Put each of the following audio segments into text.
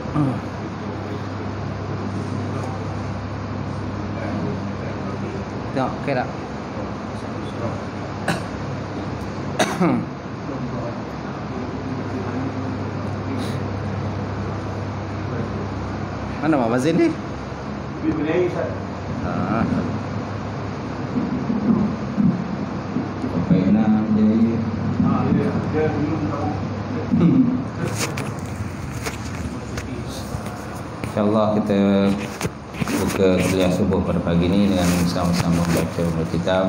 Tengok, okey tak? Mana Mak Mazin ni? Lebih berdaya Ustaz. Baiklah, jadi Dia belum tahu. InsyaAllah kita buka kuliah subuh pada pagi ini dengan sama-sama membaca kitab.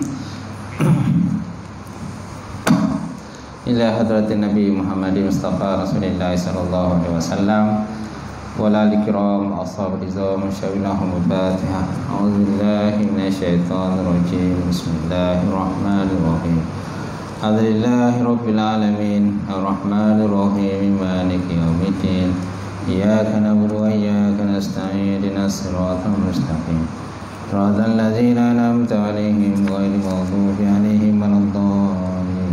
Ila hadratin Nabi Muhammad Mustafa Rasulullah sallallahu alaihi wasallam wala likram ashab rizam syawilahum al-Fatihah. A'udzubillahi minasyaitonir rajim. Bismillahirrahmanirrahim. Alhamdulillahi rabbil alamin arrahmanir rahim maliki yaumiddin. Iyyaka na'budu wa iyyaka nasta'in ihdinas siratal mustaqim. Shiratal ladzina an'amta 'alaihim ghairil maghdubi 'alaihim waladdallin.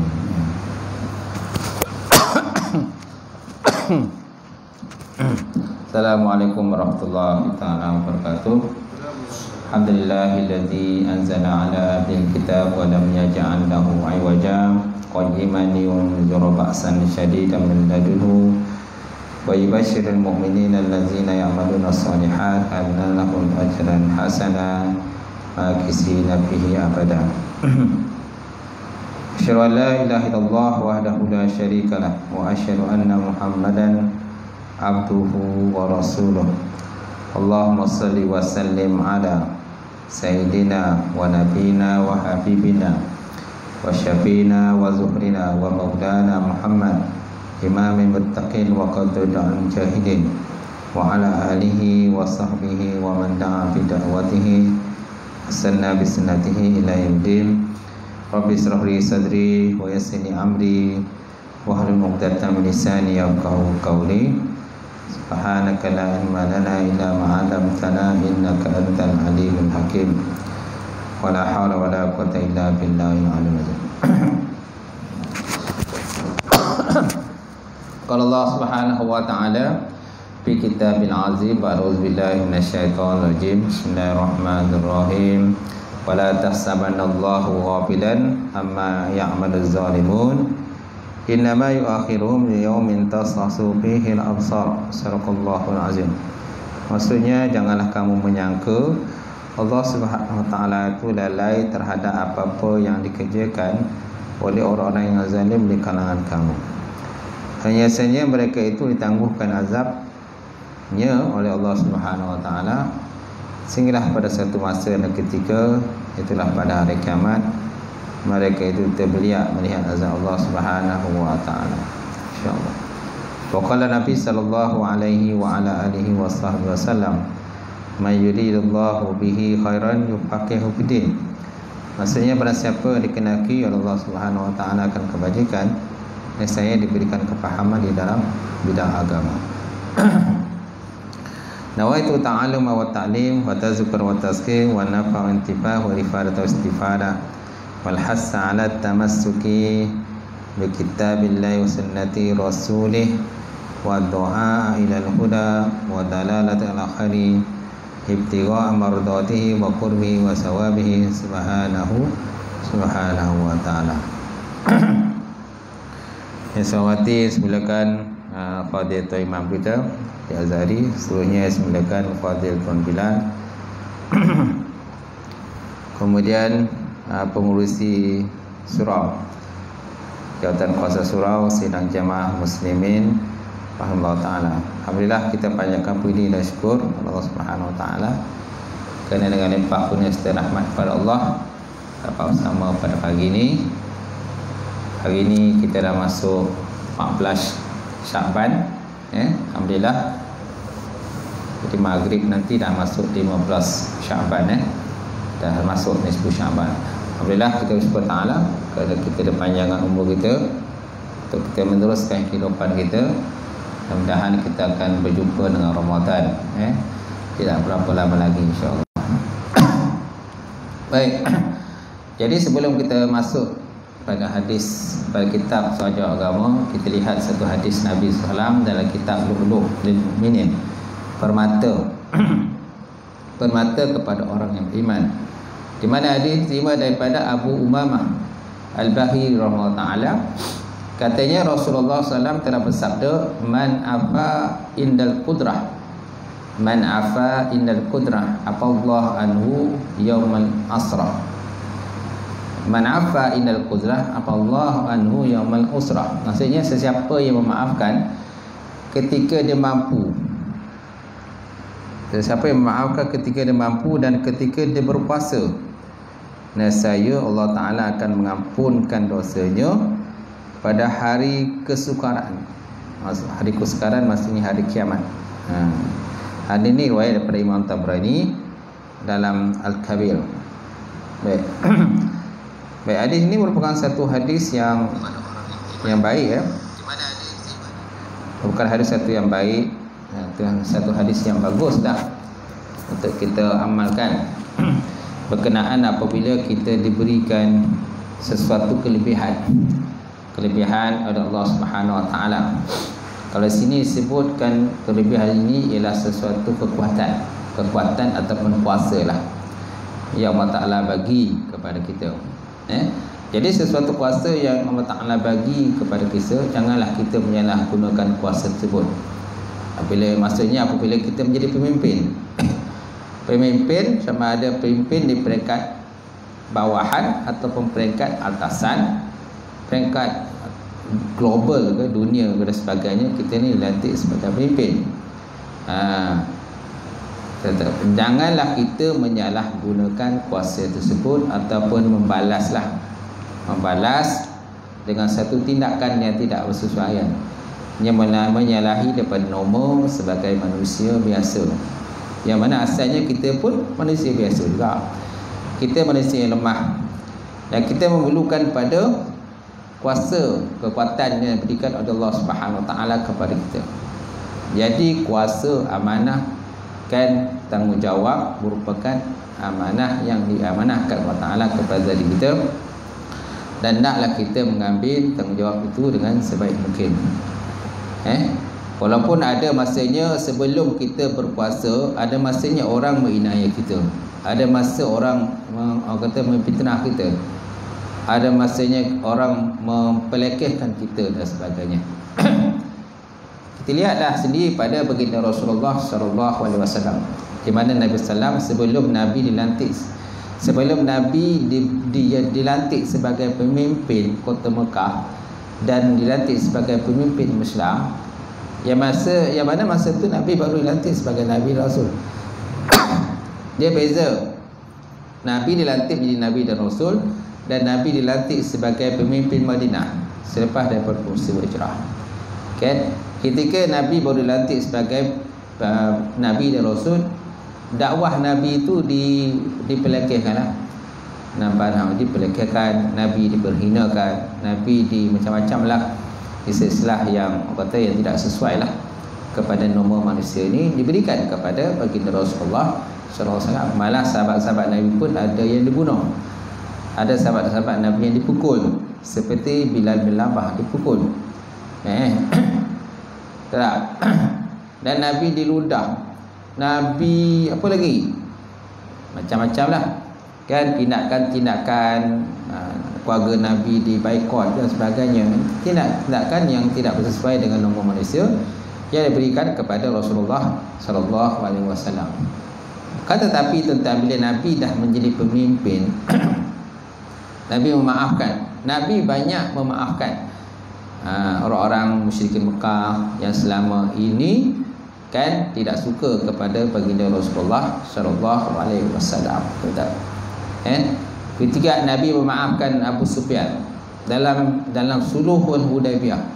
Assalamualaikum warahmatullahi taala wabarakatuh. Alhamdulillahilladzi anzala 'ala abdil kitab wa lam yaj'al lahu 'iwaja qayyiman yunziru ba'san shadidan min ladunhu wa yubashshirul mu'minina allazina ya'maluna shalihat anna lahum ajran hasana makisina fihi abada. Asyhadu an la ilaha illallah wahdahu la syarikalah wa asyhadu anna Muhammadan abduhu wa rasuluh. Allahumma salli wa sallim ala sayyidina wa nabina wa habibina wa syafina wa zuhrina wa maulana Muhammad imamil muttaqin wa qadrul jahidin wa ala alihi wa sahbihi wa man da'a bi da'watihi sanna bi sunnatihi ila yaumil. Rabbi israh li sadri wa yassir li amri wa hlul 'uqdatam min lisani yafqahu qawli. Subhanaka la ilma lana illa ma 'allamtana innaka antal alimul hakim. Wa la haula wa la quwwata illa billahil aliyyil azim. Qala Allah Subhanahu wa ta'ala fi kitabil azim, a'udzu billahi minasyaitonir rajim. Bismillahirrahmanirrahim. Wa la tahsabanallahu ghafilan amma ya'maluz zalimun. Innama yu'akhiruhum liyaumin tashasu fihi al-absar. Sadaqallahul azim. Maksudnya, janganlah kamu menyangka Allah Subhanahu wa taala itu lalai terhadap apa-apa yang dikerjakan oleh orang-orang yang zalim di kalangan kamu. Biasanya mereka itu ditangguhkan azabnya oleh Allah Subhanahu wa taala sehinggalah pada satu masa dan ketika, itulah pada hari kiamat, mereka itu terbeliak melihat azab Allah Subhanahu wa taala. Insyaallah. Waqala Nabi sallallahu alaihi wa ala alihi wasallam, "May yuridillahu bihi khairan yufaqihu fiddin." Maksudnya, pada siapa dikenaki oleh Allah Subhanahu wa taala akan kebajikan, saya diberikan kefahaman di dalam bidang agama. Nawaitu ta'allum wa ta'lim wa tazkir wa tazkir wa nafa wa intifah wa rifadah wa istifada wal hassa ala tamassuki bi kitabillahi wa sunnati rasulih wa du'a ila al-huda wa dalalati ala khairi ibtigha mardatihi wa qurbihi wa sawabihi subhanahu wa ta'ala. Yang saya hormati, silakan Fadil Tuan Imam kita di Azhari, seterusnya silakan Fadil Tuan Bilal. Kemudian pengurusi surau, Jawatan Kuasa Surau Sidang Jamaah Muslimin rahimahullah taala. Alhamdulillah, kita panjatkan puji dan syukur Allah Subhanahu wa taala kerana dengan limpah kurnia serta rahmat kepada Allah dapat bersama pada pagi ini. Hari ini kita dah masuk 14 Syakban, alhamdulillah. Jadi maghrib nanti dah masuk 15 Syakban, dah masuk nisfu Syakban. Alhamdulillah, kita bersyukur taala kerana kita ada panjangan umur kita untuk kita meneruskan kehidupan kita. Mudah-mudahan kita akan berjumpa dengan Ramadan, tidak berapa lama lagi, insya-Allah. Baik. Jadi sebelum kita masuk pada hadis, pada kitab Sahaja Agama, kita lihat satu hadis Nabi SAW dalam kitab Lu'lu' lil Mu'minin, permata permata kepada orang yang beriman, di mana hadis diterima daripada Abu Umamah Al-Bahili rahimahullah ta'ala. Katanya Rasulullah SAW telah bersabda, man afa indal qudrah, man afa indal qudrah afallahu anhu yaumal asra. Man afa indal qudrah afallahu anhu yaumal usra. Maksudnya sesiapa yang memaafkan ketika dia mampu, sesiapa yang memaafkan ketika dia mampu dan ketika dia berpuasa, nescaya Allah Ta'ala akan mengampunkan dosanya pada hari kesukaran. Hari kesukaran maksudnya hari kiamat. Hadis ini riwayat daripada Imam Tabrani dalam Al-Kabir. Baik. Baik, hadis ini merupakan satu hadis yang baik, ya. Bukan hadis satu yang baik, satu hadis yang bagus dah untuk kita amalkan berkenaan apabila kita diberikan sesuatu kelebihan oleh Allah Subhanahu Wa Taala. Kalau sini disebutkan kelebihan ini ialah sesuatu kekuatan ataupun kuasa lah yang Allah Ta'ala bagi kepada kita. Jadi sesuatu kuasa yang Allah Ta'ala bagi kepada kita, janganlah kita menyalahgunakan kuasa tersebut. Apabila kita menjadi pemimpin pemimpin, sama ada pemimpin di peringkat bawahan ataupun peringkat atasan, peringkat global ke dunia ke dan sebagainya, kita ni dilantik sebagai pemimpin. Janganlah kita menyalahgunakan kuasa tersebut ataupun membalas dengan satu tindakan yang tidak bersesuaian, yang menyalahi daripada norma sebagai manusia biasa, yang mana asalnya kita pun manusia biasa juga. Kita manusia yang lemah dan kita memerlukan pada kuasa, kekuatan yang diberikan oleh Allah Subhanahu Wa Taala kepada kita. Jadi kuasa, amanah kan, tanggungjawab merupakan amanah yang diamanahkan Allah Ta'ala kepada diri kita, dan naklah kita mengambil tanggungjawab itu dengan sebaik mungkin. Walaupun ada masanya sebelum kita berpuasa, ada masanya orang menginaya kita, ada masa orang kata memfitnah kita, ada masanya orang mempelekehkan kita dan sebagainya. Kita lihatlah sendiri pada baginda Rasulullah SAW, di mana Nabi SAW sebelum Nabi dilantik, sebelum Nabi dilantik sebagai pemimpin kota Mekah dan dilantik sebagai pemimpin Islam, yang mana masa itu Nabi baru dilantik sebagai Nabi Rasul. Dia beza. Nabi dilantik menjadi Nabi dan Rasul, dan Nabi dilantik sebagai pemimpin Madinah selepas daripada peristiwa hijrah. Ketika Nabi baru dilantik sebagai Nabi dan Rasul, dakwah Nabi itu dipelekehkan, dipelekehkan, Nabi diperhinakan, Nabi macam-macam lah istilah yang kata yang tidak sesuai lah kepada norma manusia ini diberikan kepada baginda Rasulullah SAW. Malah sahabat-sahabat Nabi pun ada yang dibunuh, ada sahabat-sahabat Nabi yang dipukul, seperti Bilal bin Rabah dipukul. Dan Nabi diludah, Nabi apa lagi, macam-macam lah kan, tindakan keluarga Nabi dibaikot dan sebagainya, tindakan yang tidak sesuai dengan norma manusia yang diberikan kepada Rasulullah SAW. Tetapi tentang bila Nabi dah menjadi pemimpin, Nabi memaafkan, Nabi banyak memaafkan orang-orang musyrikin Mekah yang selama ini kan tidak suka kepada baginda Rasulullah SAW. Ketika Nabi memaafkan Abu Sufyan dalam Suluhul Hudaybiyah,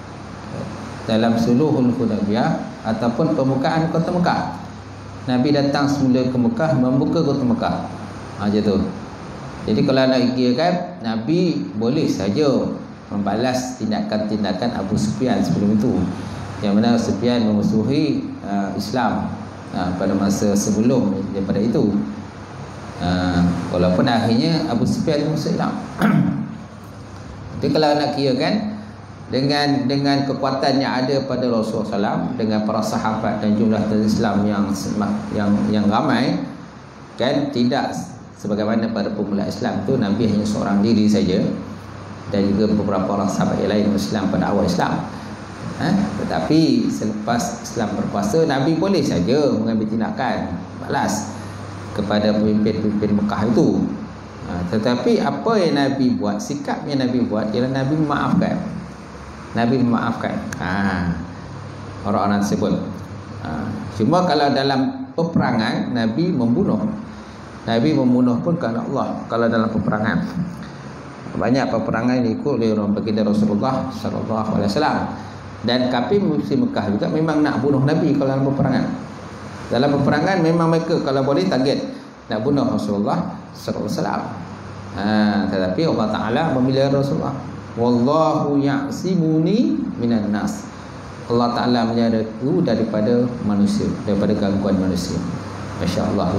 ataupun pembukaan kota Mekah, Nabi datang semula ke Mekah, membuka kota Mekah, macam tu. Jadi kalau nak kirakan, Nabi boleh saja membalas tindakan-tindakan Abu Sufyan sebelum itu, yang mana Sufyan memusuhi Islam pada masa sebelum daripada itu. Walaupun akhirnya Abu Sufyan masuk Islam. Tapi kalau nak kira kan, dengan kekuatan yang ada pada Rasulullah SAW, dengan para sahabat dan jumlah Islam yang ramai, kan, tidak sebagaimana pada permulaan Islam tu Nabi hanya seorang diri saja, dan juga beberapa orang sahabat yang lain Islam pada awal Islam. Tetapi selepas Islam berkuasa, Nabi boleh saja mengambil tindakan balas kepada pemimpin-pemimpin Mekah itu. Tetapi apa yang Nabi buat, sikap yang Nabi buat ialah Nabi memaafkan. Nabi memaafkan orang-orang tersebut. Cuma kalau dalam peperangan, Nabi membunuh. Nabi membunuh pun kerana Allah. Kalau dalam peperangan, banyak peperangan yang ikut oleh orang baginda Rasulullah sallallahu alaihi wasallam. Dan kafir musyrik Mekah juga memang nak bunuh Nabi kalau dalam peperangan. Dalam peperangan memang mereka kalau boleh target nak bunuh Rasulullah sallallahu alaihi wasallam. Tetapi Allah Taala memilih Rasulullah. Wallahu ya'simuni minan nas. Allah Taala menjagaku daripada manusia, daripada gangguan manusia. Masya-Allah.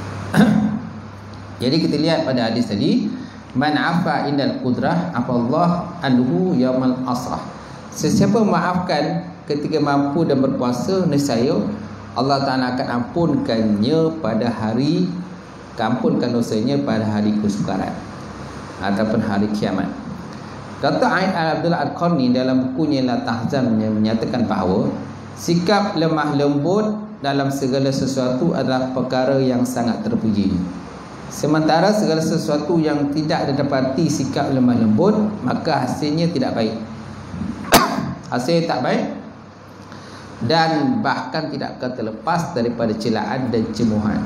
Jadi kita lihat pada hadis tadi, man afa indal qudrah afallah anhu yaumal asrah. Sesiapa memaafkan ketika mampu dan berpuasa, nescaya Allah Taala akan ampunkannya pada hari, ampunkan dosanya pada hari kesukaran ataupun hari kiamat. Kata Aid Abdullah Al-Qarni dalam bukunya La Tahzan menyatakan bahawa sikap lemah lembut dalam segala sesuatu adalah perkara yang sangat terpuji. Sementara segala sesuatu yang tidak didapati sikap lemah lembut, maka hasilnya tidak baik. Hasilnya tak baik dan bahkan tidak akan terlepas daripada celaan dan cemuhan.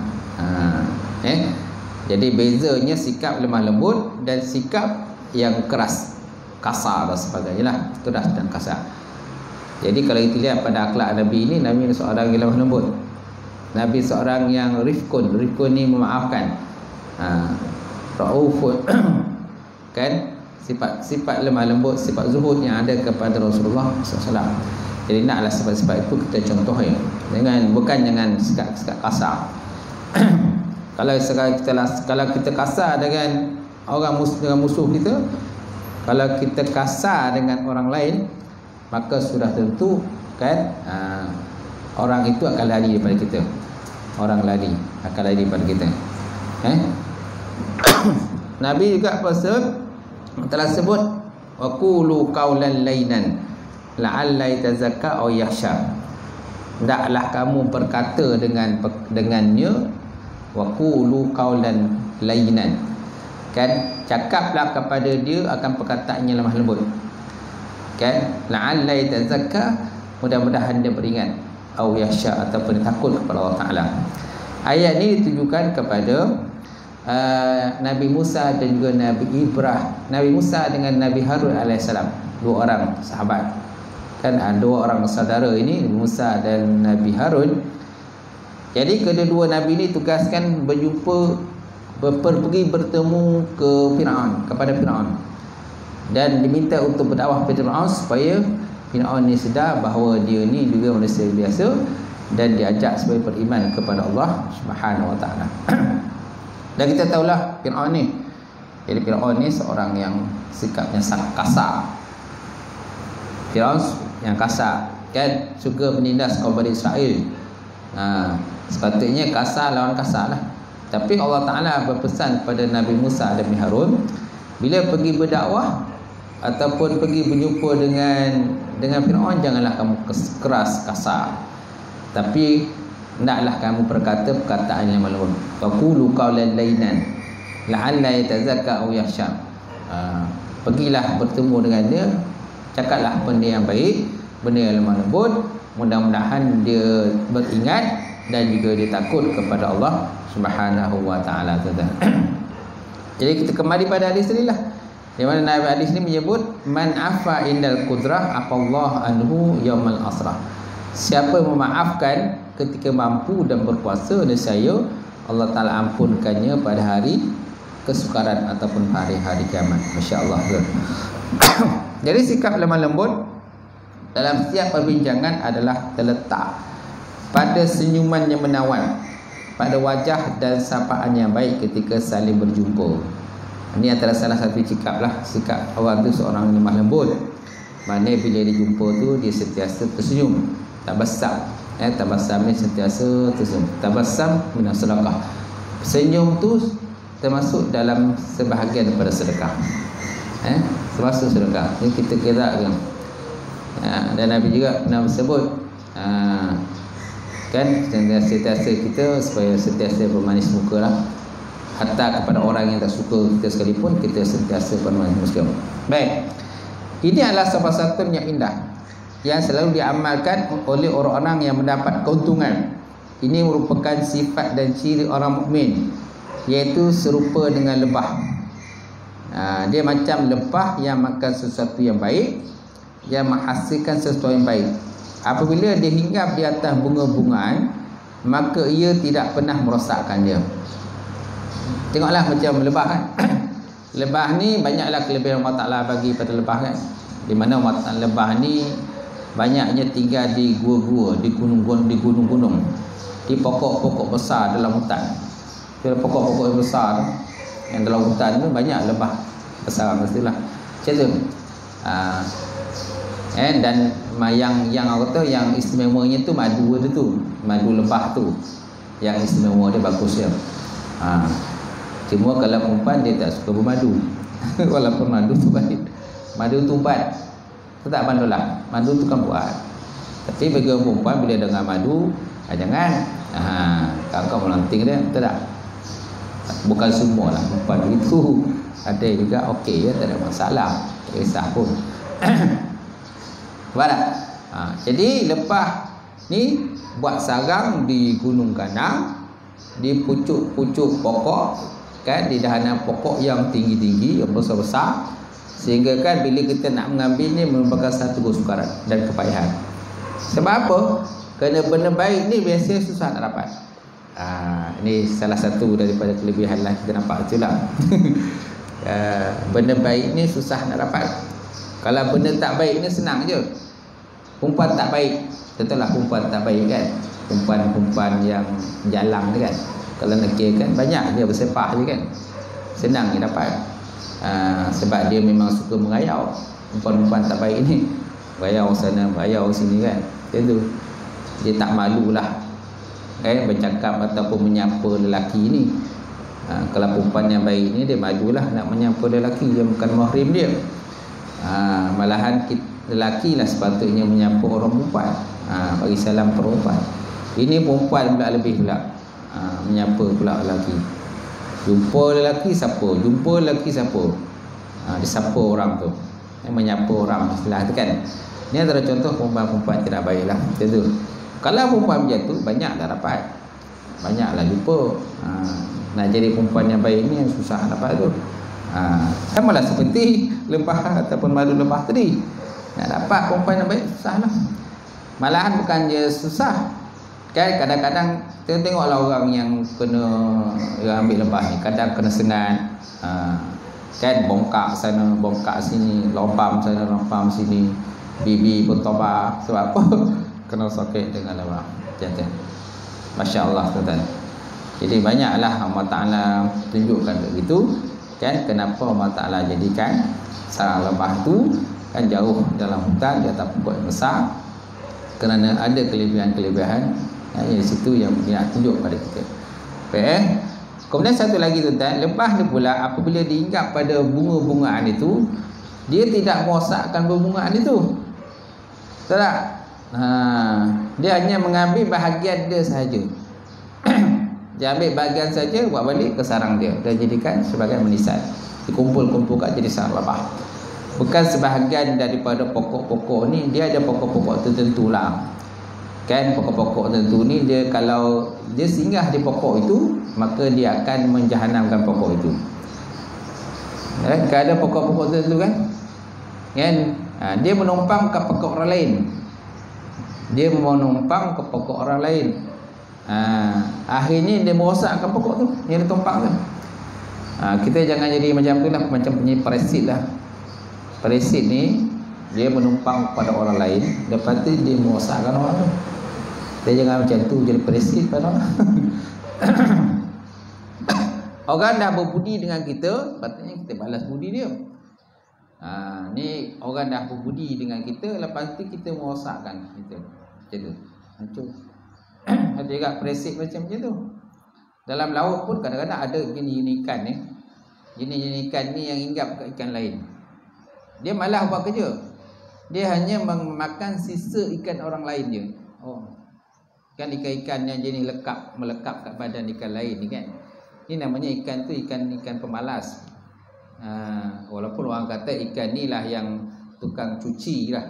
Jadi bezanya sikap lemah lembut dan sikap yang keras, kasar dan sebagainya lah. Keras dan kasar. Jadi kalau kita lihat pada akhlak Nabi ini, Nabi seorang yang lemah lembut. Nabi seorang yang rifkun. Rifkun ni memaafkan. Raufun. Kan? Sifat lemah lembut, sifat zuhud yang ada kepada Rasulullah SAW. Jadi naklah sifat-sifat itu kita contohnya. Bukan dengan sikap kasar. Kalau kita kasar dengan orang dengan musuh kita, kalau kita kasar dengan orang lain, maka sudah tentu kan orang itu akan lari daripada kita. Orang lari akan lari daripada kita. Nabi juga telah sebut waqulu qaulan lainan la'alla yatazakka aw yakhsha. Hendaklah kamu berkata dengannya waqulu qaulan lainan. Kan, cakaplah kepada dia akan perkataan yang lemah lembut. Kan, la'alla yatazakka, mudah-mudahan dia beringat, au yakhsha, ataupun takut kepada Allah Taala. Ayat ini ditujukan kepada Nabi Musa dan juga Nabi Ibrahim. Nabi Musa dengan Nabi Harun alaihissalam, dua orang sahabat. Kan, dua orang saudara ini, Musa dan Nabi Harun. Jadi kedua-dua Nabi ini tugaskan pergi bertemu ke Firaun, kepada Firaun, dan diminta untuk berdakwah kepada Firaun supaya Firaun ni sedar bahawa dia ni juga manusia biasa dan diajak supaya beriman kepada Allah Subhanahu Wa Taala. Dan kita tahulah Firaun ni. Jadi Firaun ni seorang yang sikapnya sangat kasar. Firaun yang kasar, kan, suka menindas kaum Bani Israel. Sepatutnya kasar lawan kasar lah. Tapi Allah Ta'ala berpesan kepada Nabi Musa dan Nabi Harun, bila pergi berdakwah ataupun pergi berjumpa dengan Firaun, janganlah kamu keras, kasar, tapi hendaklah kamu berkata perkataan yang lembut. Faqulu qaulan lainan la'alla yatazakka aw yakhsha. Pergilah bertemu dengan dia, cakaplah benda yang baik, benda yang lemah lembut, mudah-mudahan dia beringat dan juga dia takut kepada Allah Subhanahu Wa Taala. Jadi kita kembali pada hadis ini lah, di mana Nabi hadis ini menyebut man afa indal qudrah afallah anhu yaumal asrah. Siapa memaafkan ketika mampu dan berpuasa, nescaya Allah Taala ampunkannya pada hari kesukaran ataupun hari-hari kiamat. Masya-Allah. Jadi sikap lemah lembut dalam setiap perbincangan adalah terletak pada senyuman yang menawan, pada wajah dan sapaan yang baik ketika saling berjumpa. Ini antara salah satu sikap orang tu seorang lemah lembut. Mana bila dia jumpa tu dia sentiasa tersenyum, tabassam. Tabassam ni sentiasa tersenyum. Tabassam min sedekah. Senyum tu termasuk dalam sebahagian daripada sedekah. Termasuk sedekah. Ini kita kira kan. Dan Nabi juga pernah bersebut kan sentiasa kita supaya sentiasa bermanis muka lah. Hatta kepada orang yang tak suka kita sekalipun, kita sentiasa bermanis muka. Baik. Ini adalah salah satu yang indah yang selalu diamalkan oleh orang-orang yang mendapat keuntungan. Ini merupakan sifat dan ciri orang mukmin, iaitu serupa dengan lebah. Dia macam lebah yang makan sesuatu yang baik, yang menghasilkan sesuatu yang baik. Apabila dia hinggap di atas bunga-bungaan, maka ia tidak pernah merosakkan dia. Tengoklah macam lebah kan. Lebah ni banyaklah kelebihan Allah Ta'ala bagi pada lebah kan. Di mana lebah ni banyaknya tinggal di gua-gua, di gunung-gunung, di pokok-pokok besar dalam hutan. Di pokok-pokok yang besar yang dalam hutan tu banyak lebah besar mestilah. Macam tu. Dan yang aku kata yang istimewanya tu madu dia tu, madu lebah tu yang istimewa dia bagus dia. Cuma kalau perempuan dia tak suka bermadu. Walaupun madu tu baik, madu tu ubat, tu tak bandulah. Madu tu kan buat. Tapi bagi orang perempuan bila dengar madu, jangan kau melanting dia, betul tak? Bukan semua lah perempuan begitu. Ada juga okey ya, tak ada masalah, tak kisah pun. Baik. Jadi lebah ni buat sarang di gunung ganang, di pucuk-pucuk pokok kan, di dahanan pokok yang tinggi-tinggi, yang besar-besar, sehingga kan bila kita nak mengambil ni merupakan satu kesukaran dan kepayahan. Sebab apa? Kerana benda baik ni biasanya susah nak dapat. Ini salah satu daripada kelebihan lah kita nampak tu lah. Benda baik ni susah nak dapat. Kalau benda tak baik ni senang je. Perempuan tak baik, tentulah perempuan tak baik kan. Perempuan yang jalang ni kan, kalau nakir kan banyak dia bersepah je kan, senang dia dapat. Sebab dia memang suka mengayau. Perempuan-perempuan tak baik ni berayau sana, berayau sini kan. Macam tu. Dia tak malulah bercakap ataupun menyapa lelaki ni. Kalau perempuan yang baik ni dia malulah nak menyapa lelaki yang bukan mahrim dia. Malahan lelaki lah sepatutnya menyapa orang perempuan, bagi salam perempuan. Ini perempuan pula lebih pula menyapa pula lelaki. Jumpa lelaki siapa, dia sapa orang tu, menyapa orang istilah tu kan. Ini antara contoh perempuan-perempuan tidak baik lah. Macam tu. Kalau perempuan macam tu banyak dah dapat, banyaklah jumpa. Nak jadi perempuan yang baik ni yang susah dapat tu. Sama lah seperti lebah ataupun madu lebah tadi. Nak dapat perempuan yang baik susah lah. Malahan bukan je susah kan, kadang-kadang tengoklah orang yang kena yang ambil lebah ni, kadang kena sengat kan, bongkak sana bongkak sini, lompam sana lompam sini, bibi pun tobat. Sebab apa? Kena sakit dengan lebah. Jangan. Masya-Allah tuan-tuan. Jadi banyaklah Allah Ta'ala tunjukkan begitu kan, kenapa Allah Ta'ala jadikan sarang lebah tu kan jauh dalam hutan di atas pokok yang besar, kerana ada kelebihan-kelebihan di situ yang dia tunjuk pada kita. Kemudian satu lagi tuan-tuan, lebah ni pula apabila diinggap pada bunga-bungaan itu, dia tidak merosakkan bunga-bungaan itu. Betul tak? Dia hanya mengambil bahagian dia sahaja. Dia ambil bahagian saja, buat balik ke sarang dia dan jadikan sebagai manisan. Dikumpul-kumpulkan jadi sarang lebah. Bukan sebahagian daripada pokok-pokok ni, dia ada pokok-pokok tertentu lah kan. Pokok-pokok tertentu ni dia kalau dia singgah di pokok itu, maka dia akan menjahanamkan pokok itu. Kan ada pokok-pokok tertentu kan, dia menumpang ke pokok orang lain. Dia menumpang ke pokok orang lain. Akhirnya dia merosakkan pokok tu yang dia tumpang tu. Kita jangan jadi macam tu lah, macam punya parasit lah. Parasit ni dia menumpang pada orang lain, lepas tu dia merosakkan orang tu. Dia jangan macam tu jadi parasit pada orang. Orang dah berbudi dengan kita, patutnya kita balas budi dia. Ni orang dah berbudi dengan kita, lepas tu kita merosakkan kita. Macam tu. Hancur. Ada juga presik macam tu. Dalam laut pun kadang-kadang ada jenis ikan ni. Jenis ikan ni yang hinggap ke ikan lain. Dia malah buat kerja. Dia hanya memakan sisa ikan orang lain je. Kan ikan-ikan yang jenis melekat kat badan ikan lain ni kan. Ini namanya ikan tu ikan pemalas. Walaupun orang kata ikan ni lah yang tukang cuci lah.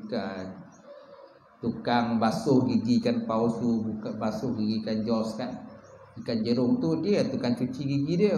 Tukang basuh gigi ikan palsu, bukan basuh gigi ikan jos kan. Ikan jerung tu dia tukang cuci gigi dia.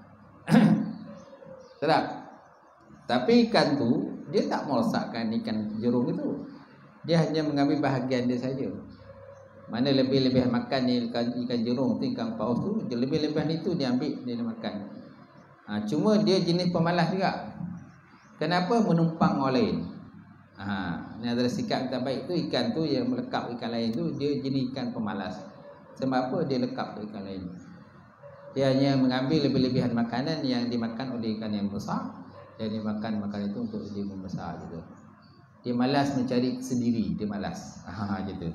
Tak? Tapi ikan tu dia tak merosakkan ikan jerung itu. Dia hanya mengambil bahagian dia saja. Mana lebih-lebih makan ni ikan jerung tu, ikan paus tu, lebih-lebihan itu dia ambil, dia makan. Cuma dia jenis pemalas juga. Kenapa? Menumpang orang lain. Ini adalah sikap tak baik tu. Ikan tu yang melekap ikan lain tu, dia jenis ikan pemalas. Sebab apa? Dia lekap ikan lain. Dia hanya mengambil lebih-lebihan makanan yang dimakan oleh ikan yang besar, dan dia makan makanan itu untuk dia membesar gitu. Dia malas mencari sendiri, dia malas. Gitu.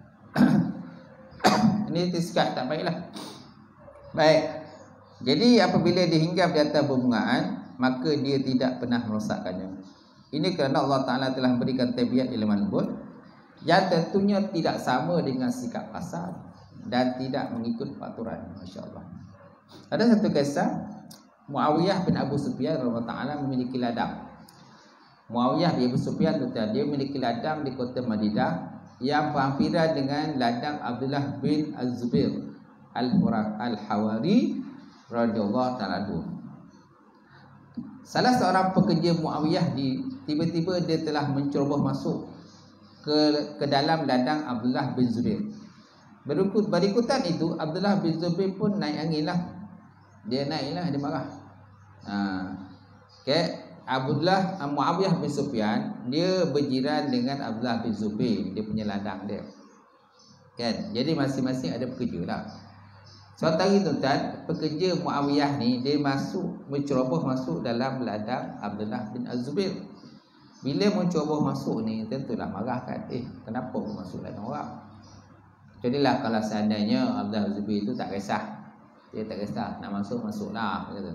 Ini sikap tak baiklah. Baik. Jadi apabila dia hinggap di atas berbungaan, maka dia tidak pernah merosakkannya. Ini kerana Allah Ta'ala telah memberikan tabiat ilmu lembut yang tentunya tidak sama dengan sikap kasar dan tidak mengikut peraturan. Masya Allah. Ada satu kisah, Muawiyah bin Abu Sufyan radhiyallahu ta'ala memiliki ladang. Muawiyah bin Abu Sufyan dia memiliki ladang di kota Madinah yang berhampiran dengan ladang Abdullah bin Az-Zubair Al-Hawari radhiyallahu ta'ala anhu. Salah seorang pekerja Muawiyah tiba-tiba dia telah menceroboh masuk ke dalam ladang Abdullah bin Zubair. Berikutan itu Abdullah bin Zubair pun naik angin lah. Dia naik lah, dia marah. Muawiyah bin Sufyan dia berjiran dengan Abdullah bin Zubair, dia punya ladang dia. Kan? Jadi masing-masing ada pekerja lah. Suatu hari tuan-tuan, pekerja Muawiyah ni dia menceroboh masuk dalam ladang Abdullah bin Az-Zubair. Bila menceroboh masuk ni, tentulah marah kan. Kenapa masuk ladang orang? Jadilah kalau seandainya Abdullah bin Zubair itu tak kisah. Dia tak kisah, nak masuklah kata.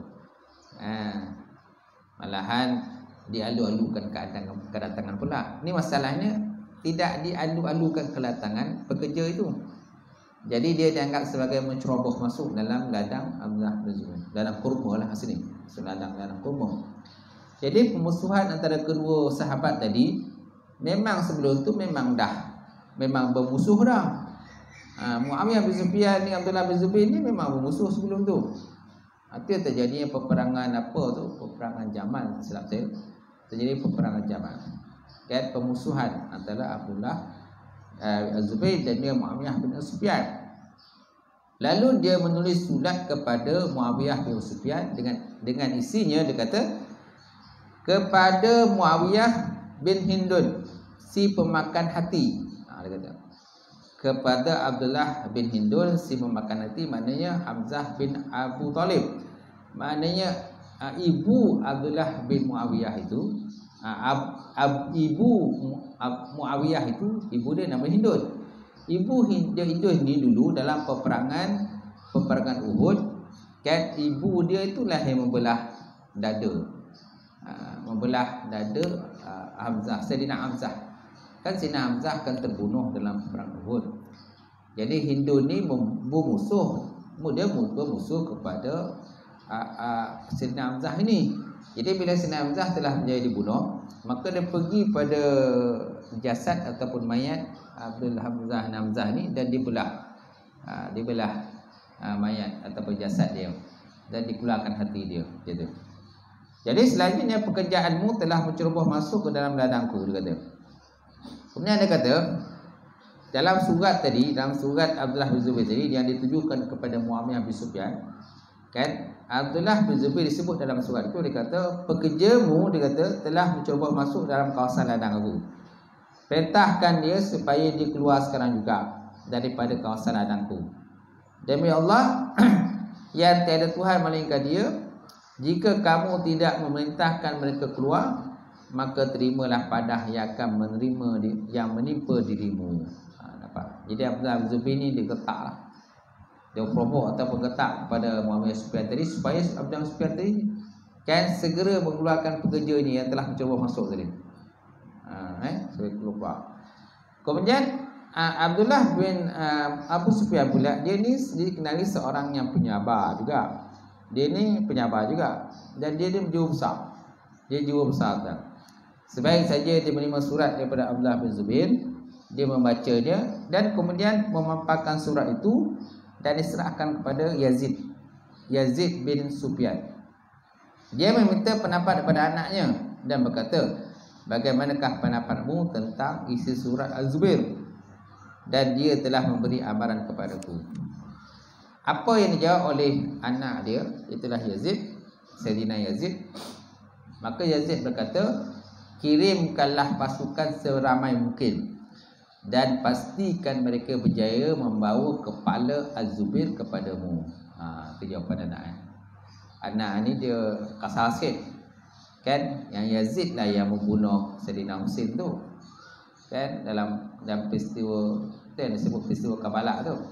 Malahan dialu-alukan kedatangan pula. Ini masalahnya tidak dialu-alukan kedatangan pekerja itu. Jadi dia dianggap sebagai menceroboh masuk dalam ladang Abdullah bin Zubair. Dalam kurma lah sini. Ladang kurma. Jadi permusuhan antara kedua sahabat tadi memang sebelum tu memang bermusuh dah. Muawiyah bin Sufyan ni Abdullah bin Zubair ni memang bermusuh sebelum tu. Artinya terjadinya peperangan peperangan Jamal, silap saya. Terjadi peperangan Jamal. Kan permusuhan antara Abdullah Az-Zubair dan dia Muawiyah bin Sufyan. Lalu dia menulis surat kepada Muawiyah bin Sufyan dengan isinya dia kata, kepada Muawiyah bin Hindun, si pemakan hati. Dia kata kepada Abdullah bin Hindun, si pemakan hati, maknanya Hamzah bin Abu Talib, maknanya ibu Abdullah bin Muawiyah itu, ibu Muawiyah itu, ibu dia nama Hindun. Ibu Hindun ni dulu dalam peperangan Uhud, kan, ibu dia itulah yang membelah dada Hamzah, Sayyidina Hamzah. Kan Sayyidina Hamzah kan terbunuh dalam perang Uhud. Jadi Hindun ni bermusuh kepada Sayyidina Hamzah ini. Jadi bila Sayyidina Hamzah telah menjadi dibunuh, maka dia pergi pada jasad ataupun mayat Abdul Hamzah ni dan dibelah mayat ataupun jasad dia dan dikeluarkan hati dia gitu. Jadi selanjutnya pekerjaanmu telah menceroboh masuk ke dalam ladangku, dia kata. Kemudian dia kata dalam surat Abdullah bin Zubair tadi yang ditujukan kepada Muawiyah bin Sufyan, kan, Abdullah bin Zubair disebut dalam surat itu, dia kata pekerjamu, dia kata, telah mencuba masuk dalam kawasan ladang aku. Perintahkan dia supaya dia keluar sekarang juga daripada kawasan ladangku. Demi Allah, yang tiada Tuhan melainkan Dia. Jika kamu tidak memerintahkan mereka keluar, maka terimalah padah yang akan yang menimpa dirimu. Nampak? Jadi Abdullah bin Zubair ni dia getak lah. Dia provok ataupun getak kepada Muawiyah Sufyan tadi, supaya Abdullah bin Sufyan tadi kan segera mengeluarkan pekerja ni yang telah mencuba masuk tadi. Supaya keluar. Kemudian Abdullah bin Abu Sufyan pula, dia ni dikenali seorang yang penyabar juga. Dia ni penyabar juga. Dan dia jiwa besar. Dia jiwa besar kan. Sebaik saja dia menerima surat daripada Abdullah bin Zubair, dia membacanya dan kemudian memaparkan surat itu dan diserahkan kepada Yazid bin Sufyan. Dia meminta pendapat daripada anaknya dan berkata, bagaimanakah pendapatmu tentang isi surat Al-Zubair? Dan dia telah memberi amaran kepadaku. Apa yang dijawab oleh anak dia, itulah Yazid, Sayyidina Yazid. Maka Yazid berkata, kirimkanlah pasukan seramai mungkin dan pastikan mereka berjaya membawa kepala Az-Zubair kepadamu. Itu jawapan anak. Anak ni dia kasar sikit. Kan, yang Yazid lah yang membunuh Sayyidina Husain tu. Kan, dalam peristiwa tu yang disebut peristiwa Karbala tu.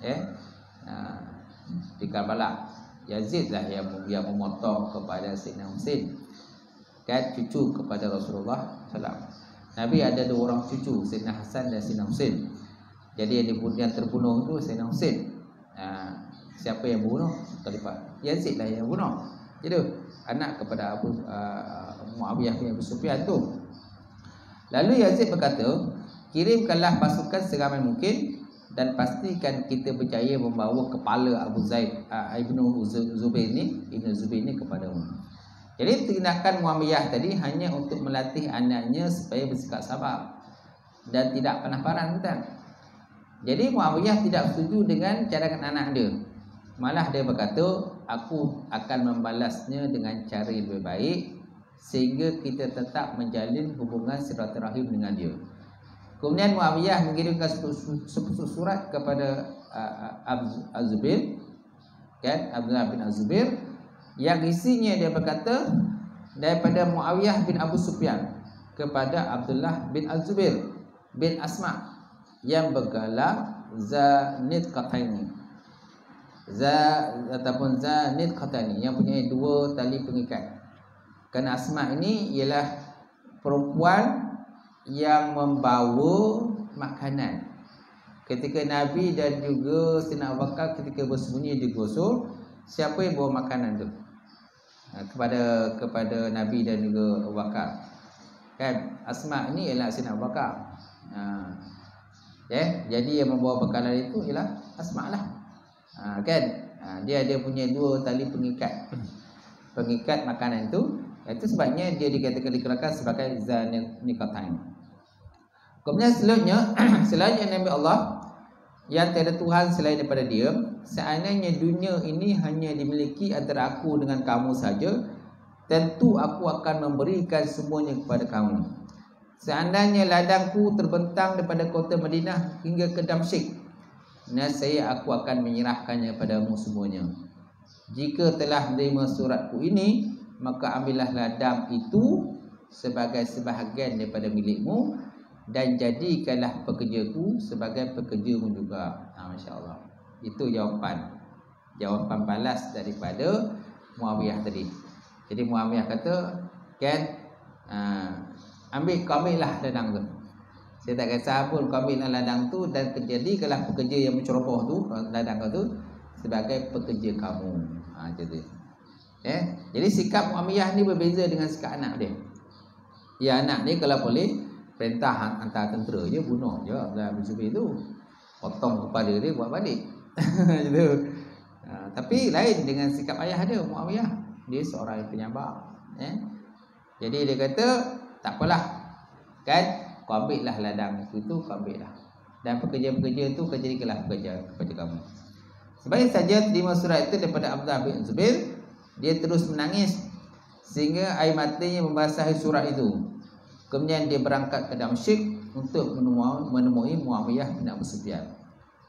Di Karbala, Yazid lah yang memotong kepada Sayyidina Husain. Kan, cucu kepada Rasulullah SAW. Nabi ada 2 orang cucu, Sayyidina Hasan dan Sayyidina Husain. Jadi yang terbunuh tu Sayyidina Husain. Siapa yang bunuh? Khalifah Yazid lah yang bunuh. Jadi anak kepada Muawiyah bin Abu Sufyan tu. Lalu Yazid berkata, kirimkanlah pasukan seramai mungkin dan pastikan kita berjaya membawa kepala Abu Zaid Ibnu Zubair ni kepadamu. Jadi tindakan Muawiyah tadi hanya untuk melatih anaknya supaya bersikap sabar dan tidak penasaran, bukan? Jadi Muawiyah tidak setuju dengan cadangan anak dia. Malah dia berkata, aku akan membalasnya dengan cara yang lebih baik sehingga kita tetap menjalin hubungan silaturahim dengan dia. Kemudian Muawiyah mengirimkan surat kepada Az-Zubair, kan, Abdullah bin Az-Zubair, yang isinya dia berkata daripada Muawiyah bin Abu Sufyan kepada Abdullah bin Az-Zubair bin Asma yang bergelar Zanid Qataini. Ataupun Zanid Qataini, yang punya 2 tali pengikat. Kerana Asma ini ialah perempuan yang membawa makanan ketika Nabi dan juga Sayyidina Abu Bakar ketika bersembunyi di gusur. Siapa yang bawa makanan tu kepada Nabi dan juga Abu Bakar? Kan, Asma ni ialah Sayyidina Abu Bakar. Jadi yang membawa bekalan itu ialah Asma lah. Kan, dia punya 2 tali pengikat makanan itu. Itu sebabnya dia dikatakan sebagai Zanikatain. Kemudian selanjutnya Nabi Allah yang tiada Tuhan selain daripada Dia, seandainya dunia ini hanya dimiliki antara aku dengan kamu saja, tentu aku akan memberikan semuanya kepada kamu. Seandainya ladangku terbentang daripada kota Madinah hingga ke Damsyik, nescaya aku akan menyerahkannya padamu semuanya. Jika telah menerima suratku ini, maka ambillah ladang itu sebagai sebahagian daripada milikmu dan jadikanlah pekerjaku sebagai pekerjamu juga. Masya Allah. Itu jawapan balas daripada Muawiyah tadi. Jadi Muawiyah kata, kan, ambillah ladang tu. Saya tak kisah pun, kau ambillah ladang tu dan jadikanlah pekerja yang menceroboh tu, ladang tu, sebagai pekerja kamu. Macam tu. Jadi sikap Muawiyah ni berbeza dengan sikap anak dia. Ya, anak ni kalau boleh perintah hantar tentera je, bunuh je Abdullah bin Zubair tu, potong kepala dia, buat balik. Gitu. Tapi lain dengan sikap ayah dia, Muawiyah. Dia seorang yang penyabar. Jadi dia kata, tak apalah, kan, kau ambillah ladang itu, kau ambillah. Dan pekerja-pekerja itu kau jadikanlah pekerja kepada kamu. Sebaik saja terima surat itu daripada Abdullah bin Zubair, dia terus menangis sehingga air matanya membasahi surat itu. Kemudian dia berangkat ke Damsyik untuk menemui Muawiyah bin Abu Sufyan.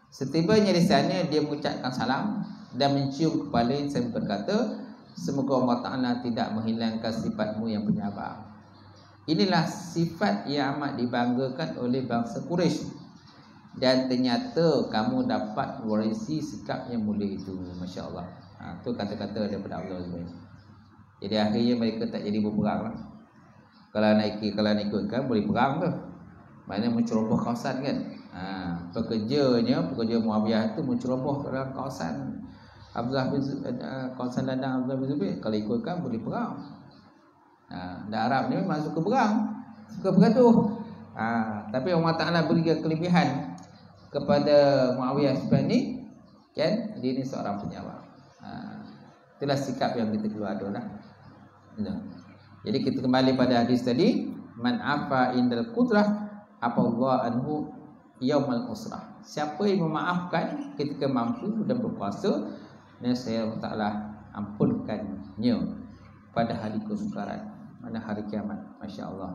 Setibanya di sana dia mengucapkan salam dan mencium kepala sambil berkata, semoga Allah Ta'ala tidak menghilangkan sifatmu yang penyabar. Inilah sifat yang amat dibanggakan oleh bangsa Quraisy. Dan ternyata kamu dapat mewarisi sikap yang mulia itu. Masya Allah. Itu kata-kata daripada Allah SWT. Jadi akhirnya mereka tak jadi berperang lah. Kalau nak ikutkan boleh perang tu. Maknanya menceroboh kawasan kan. Pekerja Muawiyah tu menceroboh dalam kawasan kawasan ladang Abdullah bin Zubair. Kalau ikutkan boleh perang. Dan Arab ni memang suka perang, suka bergaduh. Tapi Allah Ta'ala beri kelebihan kepada Muawiyah sebenarnya kan, dia ni seorang penyabar. Itulah sikap yang kita perlu ada lah. Jadi kita kembali pada hadis tadi, man afa indal qudrah apa Allah anhu yaumal usrah. Siapa yang memaafkan ketika mampu dan berkuasa, nescaya Allah Ta'ala ampunkannya pada hari kesukaran, pada hari kiamat. Masya Allah.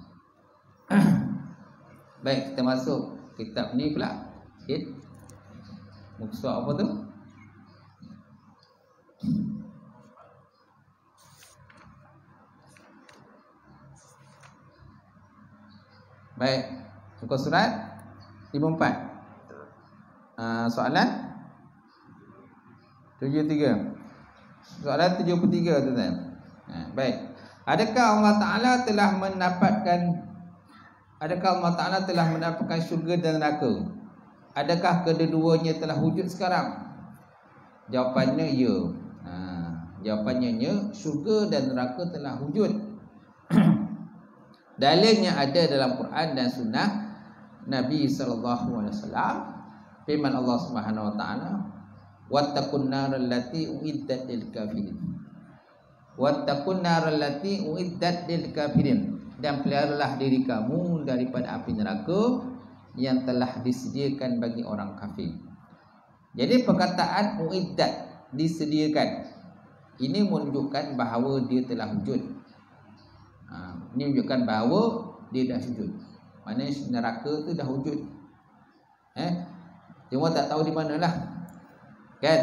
Baik, kita masuk kitab ni pula. Sikit. Muka surat apa tu? Baik, muka surat 54. Soalan 73. Soalan 73 tuan-tuan. Baik. Adakah Allah Ta'ala telah mendapatkan syurga dan neraka? Adakah kedua-duanya telah wujud sekarang? Jawapannya ya. Jawapannya ya, syurga dan neraka telah wujud. Dalilnya ada dalam Quran dan sunnah Nabi SAW. Firman Allah Subhanahu wa taala, wattaqun naral lati uiddat lil kafirin. Wattaqun naral lati uiddat lil kafirin. Dan peliharalah diri kamu daripada api neraka yang telah disediakan bagi orang kafir. Jadi perkataan uiddat, disediakan, ini menunjukkan bahawa dia telah wujud. Ini menunjukkan bahawa dia dah wujud. Maknanya neraka tu dah wujud. Cuma tak tahu di mana lah. Kan?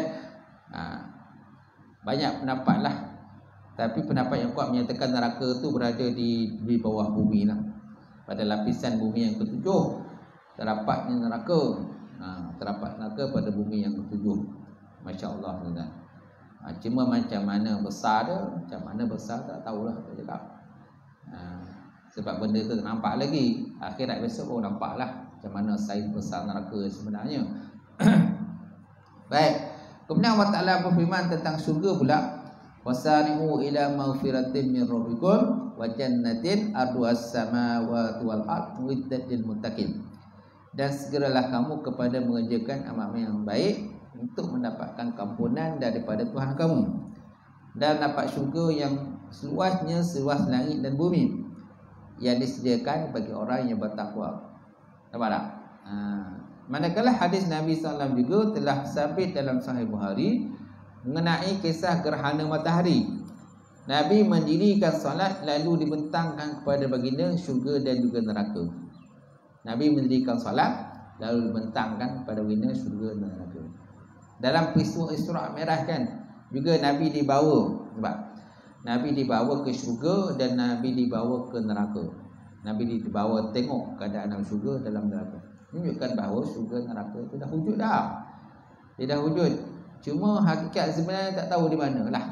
Banyak pendapat lah. Tapi pendapat yang kuat menyatakan neraka tu berada di bawah bumi lah. Pada lapisan bumi yang ketujuh terdapatnya neraka. Terdapat neraka pada bumi yang ketujuh. Masya Allah. Cuma macam mana besar dia, macam mana besar tak tahulah. Saya cakap. Sebab benda tu tak nampak lagi. Akhirat besok baru nampak lah macam mana saiz besar neraka sebenarnya. Baik. Kemudian Allah Ta'ala berfirman tentang syurga pula, wasari'u ila maghfiratin min rabbikum wa jannatin arduhas samawati wal ardh uiddat lil muttaqin. Dan segeralah kamu kepada mengerjakan amal yang baik untuk mendapatkan kampunan daripada Tuhan kamu, dan dapat syurga yang seluasnya seluas langit dan bumi, yang disediakan bagi orang yang bertakwa. Nampak tak? Manakala hadis Nabi SAW juga telah sabit dalam Sahih Bukhari mengenai kisah gerhana matahari. Nabi mendirikan solat lalu dibentangkan kepada baginda syurga dan juga neraka. Nabi mendirikan solat lalu dibentangkan kepada baginda syurga dan neraka. Dalam peristiwa Isra' Mi'raj kan, juga Nabi dibawa. Sebab Nabi dibawa ke syurga dan Nabi dibawa ke neraka. Nabi dibawa tengok keadaan dalam syurga, dalam neraka. Menunjukkan bahawa syurga neraka itu dah wujud dah. Dia dah wujud. Cuma hakikat sebenarnya tak tahu di mana lah.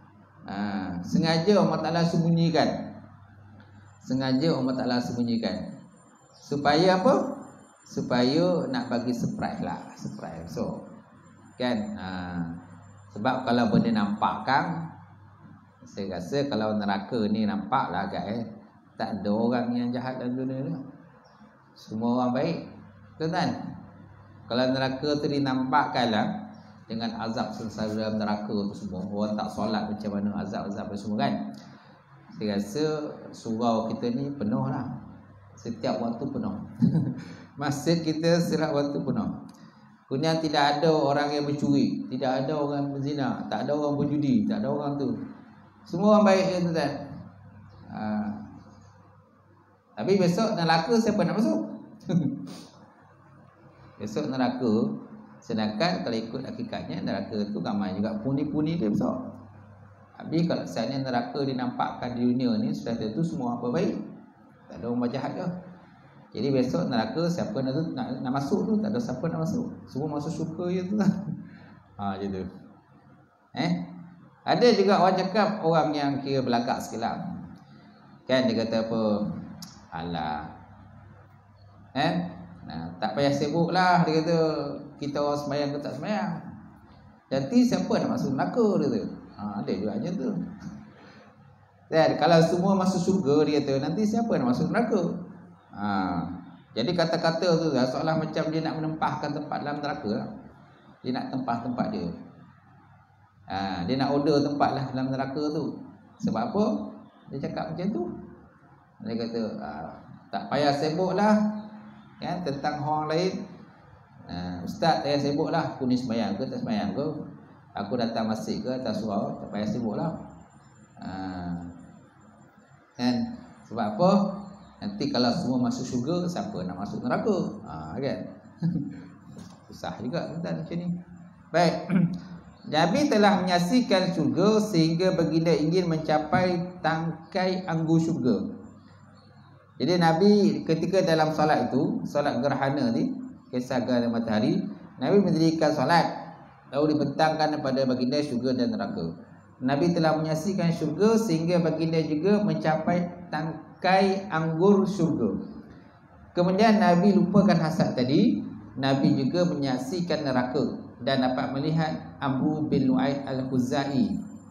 Sengaja Allah Ta'ala sembunyikan. Sengaja Allah Ta'ala sembunyikan. Supaya apa? Supaya nak bagi surprise lah. Surprise. So, kan? Sebab kalau benda nampak kan, saya rasa kalau neraka ni nampak lah agak tak ada orang yang jahat dalam dunia ni. Semua orang baik. Betul kan? Kalau neraka tu dinampakkan lah dengan azab sengsara dalam neraka tu semua, orang tak solat macam mana azab-azab tu semua kan. Saya rasa surau kita ni penuh lah. Setiap waktu penuh. Masjid kita setiap waktu penuh. Kemudian tidak ada orang yang mencuri, tidak ada orang yang berzina, tak ada orang berjudi, tak ada orang tu. Semua orang baik je tuan. Tapi besok neraka siapa nak masuk? Besok neraka. Sedangkan kalau ikut hakikatnya neraka tu ramai juga puni-puni dia besar. Habis kalau seandainya neraka dinampakkan di dunia ni, sudah tentu semua apa baik. Tak ada orang jahat dah. Jadi besok neraka siapa nak masuk tu, tak ada siapa nak masuk. Semua masuk syurga je tu lah. Macam tu. Ada juga orang cakap, orang yang kira belagak sikit lah. Kan dia kata apa? Alah. Tak payah sibuk lah, dia kata. Kita orang semayang ke tak semayang. Nanti siapa nak masuk neraka, dia kata. Ada juga macam tu. Dan kalau semua masuk syurga, dia kata, nanti siapa nak masuk neraka? Jadi kata-kata tu seolah macam dia nak menempahkan tempat dalam neraka lah. Dia nak tempah tempat dia. Dia nak order tempat lah dalam neraka tu. Sebab apa? Dia cakap macam tu. Dia kata tak payah sibuk lah kan, tentang orang lain. Ustaz saya sibuk lah, aku ni sembahyang ke tak sembahyang ke, aku datang masjid ke tak surau, tak payah sibuk lah. Kan? Sebab apa? Nanti kalau semua masuk syurga, siapa nak masuk neraka? Kan? Susah juga tentang macam ni. Baik. Nabi telah menyaksikan syurga sehingga baginda ingin mencapai tangkai anggur syurga. Jadi Nabi ketika dalam solat itu, solat gerhana ni, kisah gerhana matahari, Nabi mendirikan solat lalu dibentangkan kepada baginda syurga dan neraka. Nabi telah menyaksikan syurga sehingga baginda juga mencapai tangkai anggur syurga. Kemudian Nabi lupakan hasad tadi, Nabi juga menyaksikan neraka dan dapat melihat Amru bin Lu'ay al-Khuzai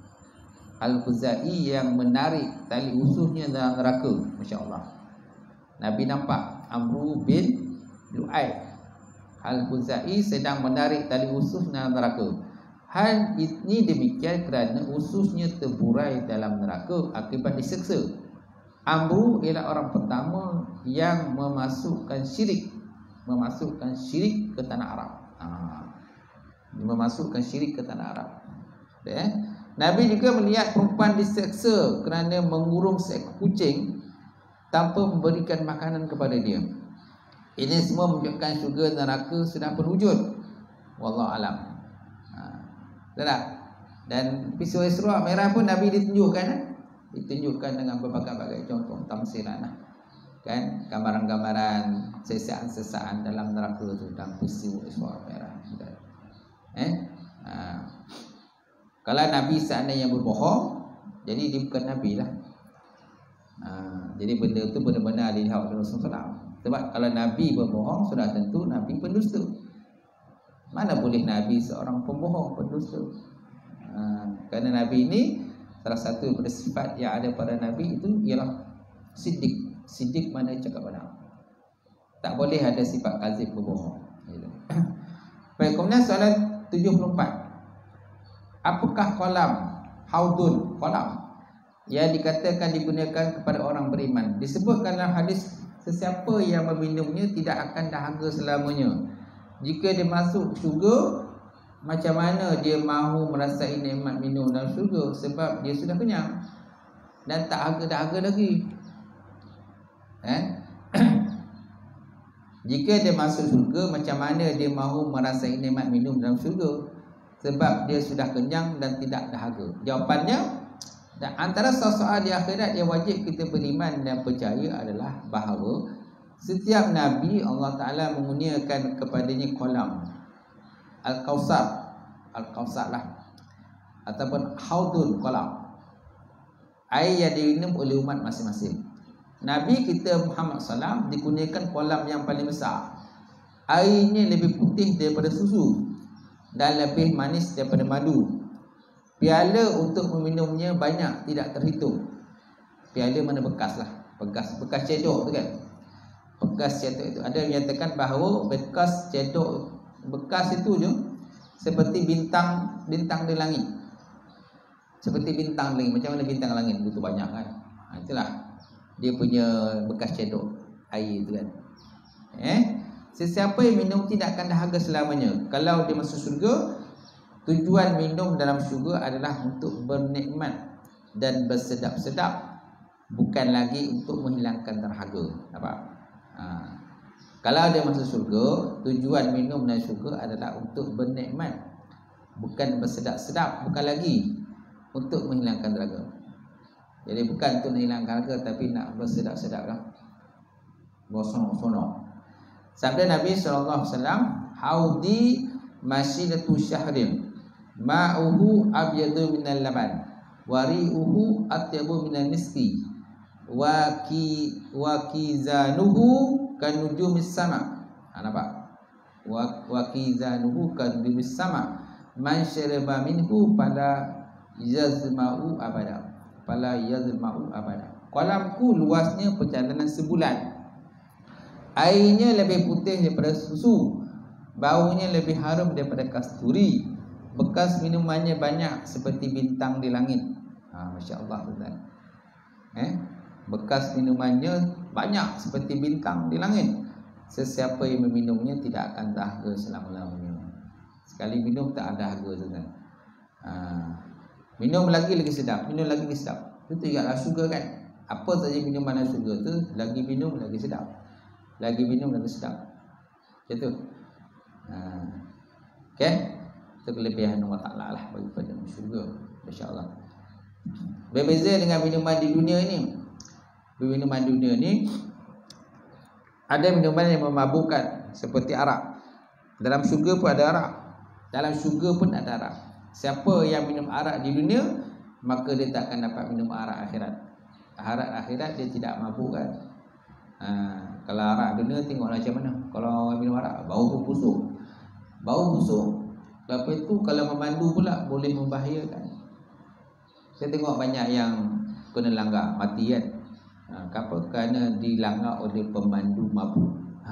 yang menarik tali ususnya dalam neraka. Masya Allah. Nabi nampak Amru bin Lu'ay al-Khuzai sedang menarik tali usus dalam neraka. Hal ini demikian kerana ususnya terburai dalam neraka akibat diseksa. Amru ialah orang pertama yang memasukkan syirik ke tanah Arab. Memasukkan syirik ke tanah Arab. Nabi juga melihat perempuan diseksa kerana mengurung seekor kucing tanpa memberikan makanan kepada dia. Ini semua menunjukkan syurga neraka sudah berwujud. Wallahu alam. Dan pisau Isra merah pun Nabi ditunjukkan dengan berbagai-bagai contoh tamsilan lah. Kan, gambaran-gambaran sesaan-sesaan dalam neraka tu dalam pisau Isra merah. Kalau Nabi seandainya berbohong, jadi dia bukan Nabi lah. Jadi benda tu benar-benar dilihat oleh Rasulullah. Sebab kalau Nabi berbohong, sudah tentu Nabi pendusta. Mana boleh Nabi seorang pembohong, pendusta? Kerana Nabi ini salah satu daripada sifat yang ada pada Nabi itu ialah siddiq. Siddiq mana cakap benar. Tak boleh ada sifat kazib, berbohong. Baik, kemudian soalan 74. Apakah kolam haudun, kolam yang dikatakan digunakan kepada orang beriman? Disebutkan dalam hadis, sesiapa yang meminumnya tidak akan dahaga selamanya. Jika dia masuk syurga, macam mana dia mahu merasai nikmat minum dalam syurga? Sebab dia sudah kenyang dan tak dahaga lagi. Jika dia masuk syurga, macam mana dia mahu merasai nikmat minum dalam syurga? Sebab dia sudah kenyang dan tidak dahaga. Jawapannya, dan antara soal di akhirat yang wajib kita beriman dan percaya adalah bahawa setiap Nabi Allah Ta'ala mengurniakan kepadanya kolam Al-Kausar lah, ataupun haudun, kolam air yang diminum oleh umat masing-masing. Nabi kita Muhammad SAW dikurniakan kolam yang paling besar. Airnya lebih putih daripada susu dan lebih manis daripada madu. Piala untuk meminumnya banyak, tidak terhitung. Piala mana bekas lah, bekas cedok tu kan. Bekas cedok itu, ada yang menyatakan bahawa bekas cedok, bekas itu je seperti bintang di langit. Seperti bintang di langit. Macam mana bintang langit? Begitu banyak kan. Itulah dia punya bekas cedok air itu kan. Sesiapa yang minum tidak akan dahaga selamanya. Kalau dia masuk syurga, tujuan minum dalam syurga adalah untuk bernikmat dan bersedap-sedap, bukan lagi untuk menghilangkan dahaga. Nampak? Kalau dia masuk syurga, tujuan minum dalam syurga adalah untuk bernikmat, bukan bersedap-sedap, bukan lagi untuk menghilangkan dahaga. Jadi bukan untuk menghilangkan dahaga, tapi nak bersedap-sedap lah, bersonok-sonok. Sabda Nabi SAW, haudi masyidatu syahrin ma'uhu abyadu minal laban wari'uhu atyabu minal miski wa kizanuhu kan nujumis sama. Nampak? Wa kizanuhu kan nujumis sama. Man syariba minhu pada yazma'u abada. Pada yazma'u abada. Kolamku luasnya perjalanan sebulan. Airnya lebih putih daripada susu. Baunya lebih harum daripada kasturi. Bekas minumannya banyak seperti bintang di langit. Masya-Allah tuan. Bekas minumannya banyak seperti bintang di langit. Sesiapa yang meminumnya tidak akan dahaga selama-lamanya. Sekali minum tak ada dahaga tuan. Minum lagi sedap, minum lagi sedap. Itu juga syurga kan. Apa saja minuman syurga tu, lagi minum lagi sedap. Lagi minum lagi sedap. Macam tu. Okay? Itu kelebihan Allah Ta'ala lah bagi pada syurga, insya-Allah. Berbeza dengan minuman di dunia ini. Minuman dunia ni ada minuman yang memabukkan seperti arak. Dalam syurga pun ada arak. Dalam syurga pun ada arak. Siapa yang minum arak di dunia, maka dia tak akan dapat minum arak akhirat. Arak akhirat dia tidak mabuk kan. Kalau arak dunia tengoklah macam mana. Kalau orang minum arak, bau pun busuk. Bau busuk. Lepas itu kalau memandu pula boleh membahayakan. Saya tengok banyak yang kena langgar, mati kan. Kenapa? Kerana dilanggar oleh pemandu mabuk.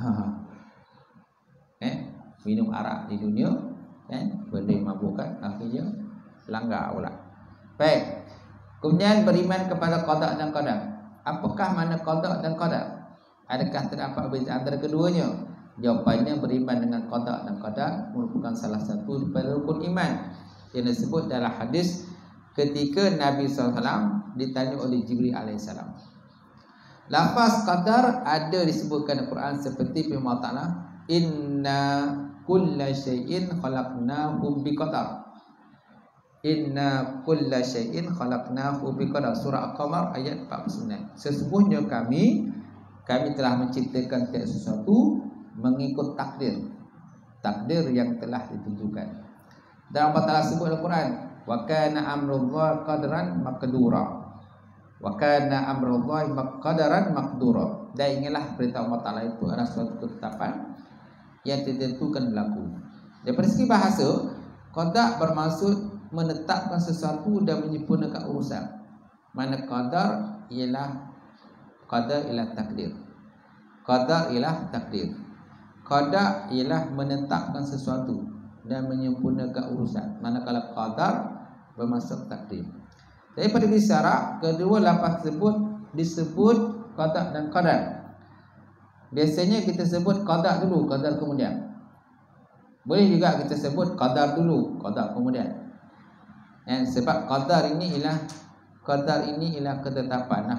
Minum arak di dunia boleh mabukkan, akhirnya langgar pula. Baik. Kemudian beriman kepada qada dan qadar. Apakah makna qada dan qadar? Adakah terdapat beza antara keduanya? Jawapannya, beriman dengan qada dan qadar merupakan salah satu daripada rukun iman yang disebut dalam hadis ketika Nabi SAW ditanya oleh Jibril AS. Lafaz qadar ada disebutkan dalam Quran seperti firman Allah Ta'ala, inna kulla syai'in khalaqnahu biqadar. Inna kulla syai'in khalaqnahu biqadar. Surah Al-Qamar ayat 49. Sesungguhnya kami telah menciptakan setiap sesuatu mengikut takdir yang telah ditentukan. Dan Allah Ta'ala sebut dalam Quran, wa kana amrullahi qadran maqdura. Wa kana amrullahi qadaran maqdura. Dan ingatlah perintah Allah Ta'ala itu adalah suatu ketetapan yang ditentukan berlaku. Dari segi bahasa, qada bermaksud menetapkan sesuatu dan menyempurnakan urusan. Mana qadar ialah takdir. Qadar ialah takdir. Qada ialah menetapkan sesuatu dan menyempurnakan urusan. Manakala qadar bermaksud takdir. Daripada bicara, kedua lafaz tersebut disebut qada dan qadar. Biasanya kita sebut qada dulu, qadar kemudian. Boleh juga kita sebut qadar dulu, qadar kemudian. Sebab qadar ini ialah ketetapan lah.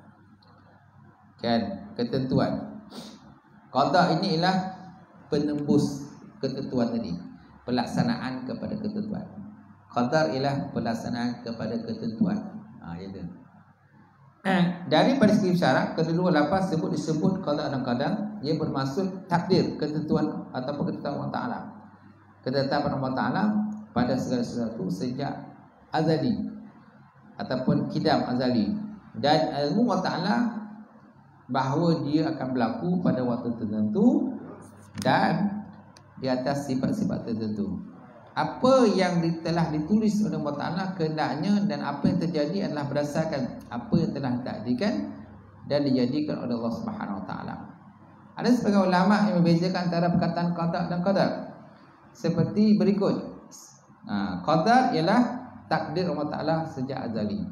Kan, ketentuan. Qada ini ialah penembus ketentuan tadi, pelaksanaan kepada ketentuan. Qadar ialah pelaksanaan kepada ketentuan. Itu. Daripada segi syarak, kedua lafaz sebut disebut qada dan qadar, ia bermaksud takdir, ketentuan ataupun ketetapan Allah Ta'ala. Ketetapan Allah Ta'ala pada segala sesuatu sejak azali ataupun kidam azali. Dan ilmu Allah Ta'ala bahawa dia akan berlaku pada waktu tertentu dan di atas sifat-sifat tertentu. Apa yang telah ditulis oleh Allah Ta'ala kehendaknya dan apa yang terjadi adalah berdasarkan apa yang telah ditakdirkan dan dijadikan oleh Allah Subhanahu Wa Ta'ala. Ada sebagian ulama yang membezakan antara perkataan qada dan qadar seperti berikut. Qadar ialah takdir Allah Ta'ala sejak azali.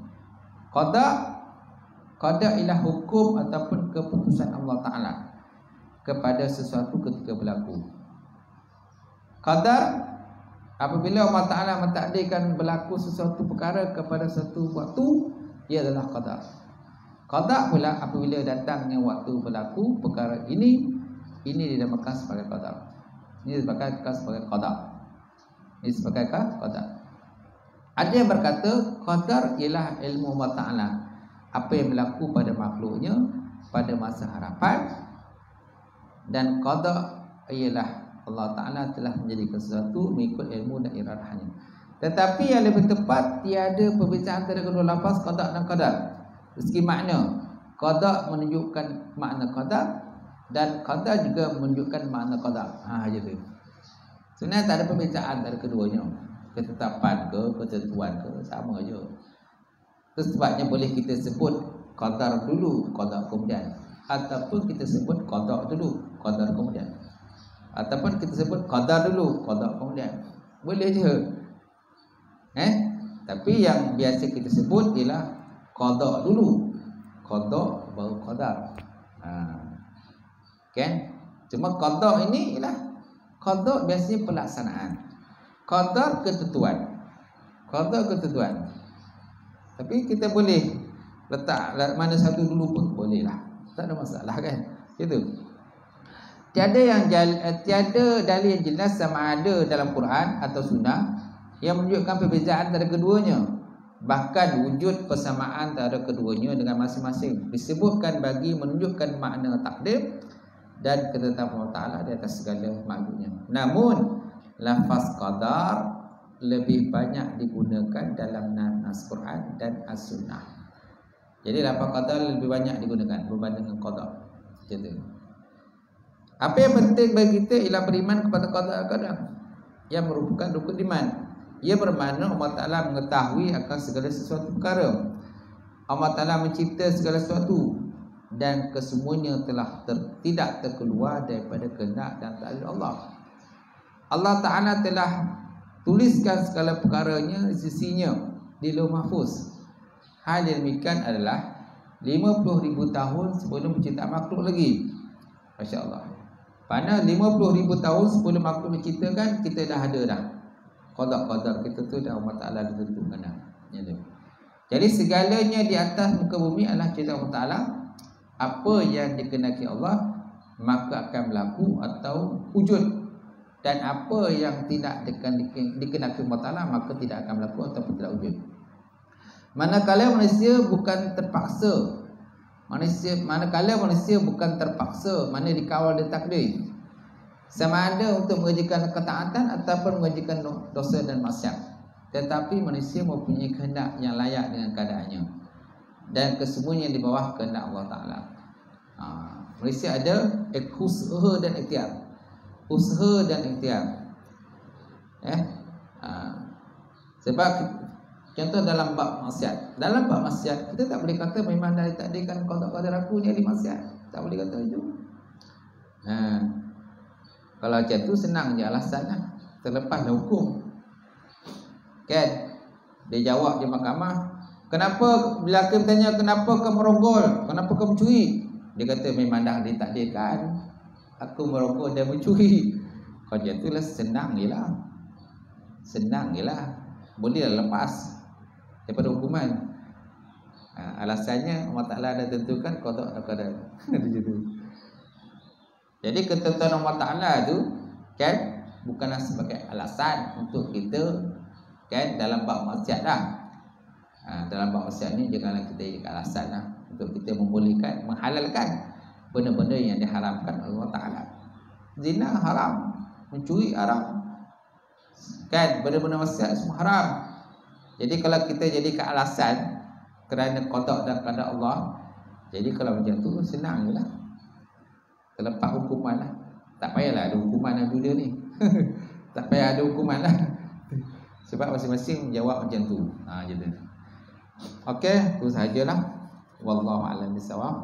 Qada ialah hukum ataupun keputusan Allah Ta'ala kepada sesuatu ketika berlaku. Qadar apabila Allah Ta'ala mentakdirkan berlaku sesuatu perkara kepada satu waktu, ia adalah qadar. Qada pula apabila datangnya waktu berlaku perkara ini ini dinamakan sebagai qadar. Ini sebagai qadar. Ini sebagai qadar. Ada yang berkata qadar ialah ilmu Allah Ta'ala, apa yang berlaku pada makhluknya pada masa harapan, dan qada ialah Allah Ta'ala telah menjadikan sesuatu mengikut ilmu dan iradahnya. Tetapi yang lebih tepat, tiada perbezaan antara kedua lafaz qada dan qadar. Dari segi makna, qada menunjukkan makna qadar dan qadar juga menunjukkan makna qadar. Macam tu. Sebenarnya tak ada perbezaan antara keduanya. Ketetapan ke, ketentuan ke, sama aja. Itu sebabnya boleh kita sebut qadar dulu, qadar kemudian. Ataupun kita sebut qada dulu, qadar kemudian. Ataupun kita sebut qadar dulu, qada kemudian. Boleh je. Tapi yang biasa kita sebut ialah qada dulu, qada baru qadar. Kan? Cuma qada ini ialah qada biasanya pelaksanaan. Qadar ketentuan. Qada ketentuan. Tapi kita boleh letak mana satu dulu pun boleh lah. Tak ada masalah kan? Itu. Tiada dalil yang jelas sama ada dalam Quran atau sunnah yang menunjukkan perbezaan antara keduanya. Bahkan wujud persamaan antara keduanya dengan masing-masing disebutkan bagi menunjukkan makna takdir dan ketetapan Allah Ta'ala di atas segala makhluknya. Namun lafaz qadar lebih banyak digunakan dalam nas Quran dan as-sunnah. Jadi lafaz qadar lebih banyak digunakan berbanding dengan qadar. Gitu. Apa yang penting bagi kita ialah beriman kepada qadar yang merupakan rukun iman. Ia bermakna Allah Ta'ala mengetahui akan segala sesuatu perkara. Allah Ta'ala mencipta segala sesuatu dan kesemuanya telah tidak terkeluar daripada kehendak dan takdir Allah. Allah Ta'ala telah tuliskan segala perkaranya di sisinya di Lauh Mahfuz. Hal yang demikian adalah 50,000 tahun sebelum penciptaan makhluk lagi. Masya Allah. Pada 50,000 tahun sebelum makhluk diciptakan, kita dah ada dah. Qadar kita tu dah Allah Ta'ala ditentukan dah. Jadi segalanya di atas muka bumi adalah cerita Allah Ta'ala. Apa yang dikehendaki Allah maka akan berlaku atau wujud, dan apa yang tidak dikehendaki Allah Ta'ala maka tidak akan berlaku ataupun tidak wujud. Manakala manusia bukan terpaksa, mana dikawal oleh takdir, sama ada untuk mengerjakan ketaatan ataupun mengerjakan dosa dan maksiat. Tetapi manusia mempunyai kehendak yang layak dengan keadaannya, dan kesemuanya di bawah kehendak Allah Ta'ala. Manusia ada usaha dan ikhtiar. Usaha dan ikhtiar. Sebab contoh dalam bab maksiat. Dalam bab maksiat kita tak boleh kata memang dah ditakdirkan qadar aku ni ahli maksiat. Tak boleh kata itu. Kalau macam tu senang je alasannya, terlepas dah hukum. Kan? Dia jawab di mahkamah, kenapa bila hakim tanya kenapa kau merogol, kenapa kau mencuri? Dia kata memang dah ditakdirkan aku merogol dan mencuri. Kalau macam tu lah senang je lah. Boleh lah lepas daripada hukuman. Alasannya Allah Ta'ala dah tentukan qada dan qadar. Jadi ketentuan Allah Ta'ala tu kan bukanlah sebagai alasan untuk kita kan dalam bab maksiat dah. Dalam bab maksiat ni janganlah kita jadikan alasan lah untuk kita membolehkan, menghalalkan benda-benda yang diharamkan oleh Allah Ta'ala. Zina haram, mencuri haram, kan, benda-benda maksiat semua haram. Jadi kalau kita jadikan alasan kerana qada dan qadar Allah, jadi kalau macam tu senang je lah, terlepas hukuman lah. Tak payahlah ada hukuman dalam dunia ni. Tak payah ada hukuman lah. Sebab masing-masing menjawab macam tu. Jadi. Okey, itu sahajalah. Wallahu a'lam bissawab.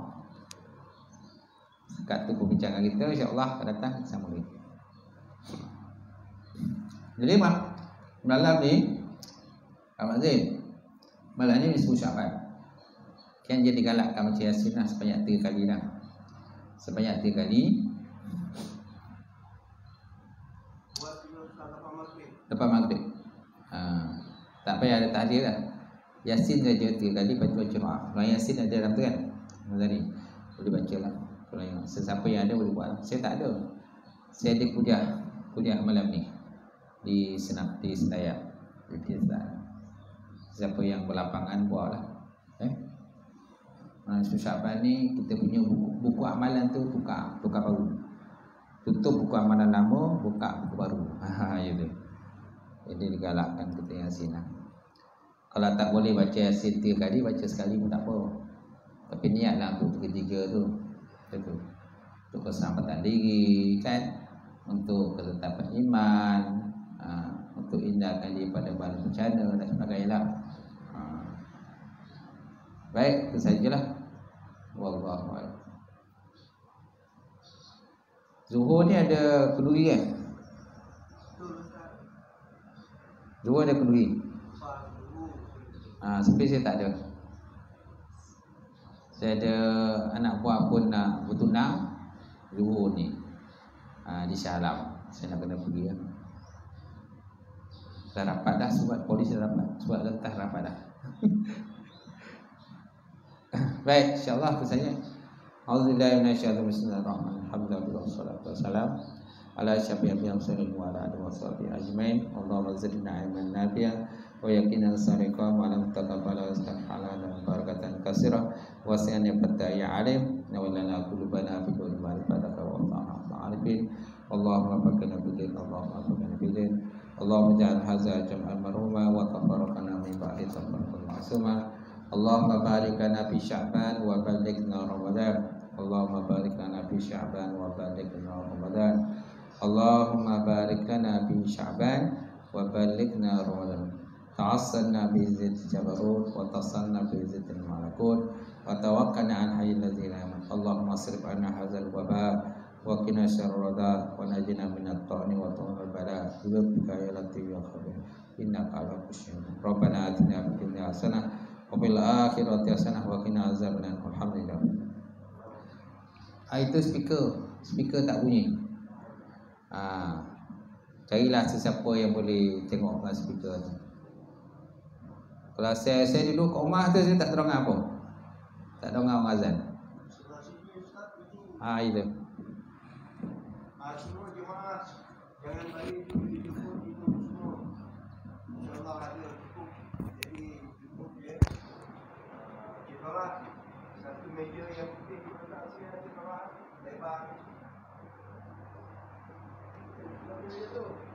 Sekat tu perbincangan kita, insya-Allah akan datang sambung lagi. Jadi malam ni Ahmad Zain, malam ni disebut Syaban. Kan jadi galakkan baca Yasin lah sebanyak 3 kali dah. Sebanyak 3 kali. Lepas maghrib. Tak payah ada tahdir lah. Yasin saja 3 kali, lepas tu baca doa. Doa Yasin ada dalam tu kan? Tadi boleh baca lah. Kalau yang sesiapa yang ada boleh buat. Saya tak ada. Saya ada kuliah malam ni di Senayan. Di Senayan. Siapa yang berlapangan buatlah. Syaban ni kita punya buku amalan tu tukar baru. Tutup buku amalan lama, buka buku baru. Gitu. Jadi digalakkan kita Yasin. Kalau tak boleh baca Yasin 3 kali, baca sekali pun tak apa. Tapi niatlah untuk ketiga tu. Itu. Untuk keselamatan diri kan, untuk ketetapan iman, untuk hindarkan diri pada bala bencana dan sebagainya. Baik, itu sajalah. Wallahu a'lam. Zuhur ni ada kenduri kan? Zuhur ada kenduri. Tapi saya tak ada. Saya ada anak buah pun nak bertunang Zuhur ni di Shah Alam. Saya nak kena pergi lah. Dah rapat dah, surat polis dah rapat, surat letas rapat dah. Baik, insyaAllah itu saja. Auzubillahi minasyaitonir rajim. Bismillahirrahmanirrahim. Alhamdulillah wassalatu wassalamu ala asyrafil mursalin wa ala alihi washabihi ajmain. Allahumma zidna ilman nafi'an wa yaqinan sadiqan wa lam taqabbal istighfara dan barakatan katsira wa sa'an fatai alim wa lana qulubana fi kulli ma'rifatika wa ta'arifin. Allahumma fakina bidin, Allahumma fakina bidin. Allahumma ja'al hadza jam'an marhuma wa tafarraqana min ba'di tafarruqan ma'suma. Allahumma barik lana fi Sya'ban wa ballighna Ramadan. Allahumma barik lana fi Sya'ban wa ballighna Ramadan. Allahumma barik lana fi Sya'ban wa ballighna Ramadan. Ta'assalna bi izzati jabarut wa tasalna bi izzati malakut wa tawakkalna an hayyil ladzi la yamut. Allahumma asrif anna hadzal waba wa qina syarra wa najina minat ta'ni wa ta'al bala bi rabbika ya latif ya khabir innaka ala kulli syai'in. Rabbana atina fid dunya hasanah wa fil akhirati hasanah wa qina azabannar. Alhamdulillah. Itu speaker tak bunyi. Carilah sesiapa yang boleh tengok speaker tu. Kalau saya dulu kat rumah tu saya tak terdengar apa. Tak dengar orang azan. Itu. Semua jemaah jangan balik di telefon itu semua. InsyaAllah ada cukup. Jadi cukup je. Kita lah satu meja yang putih kita letak sini nanti lebar. Lebar. Itu tu.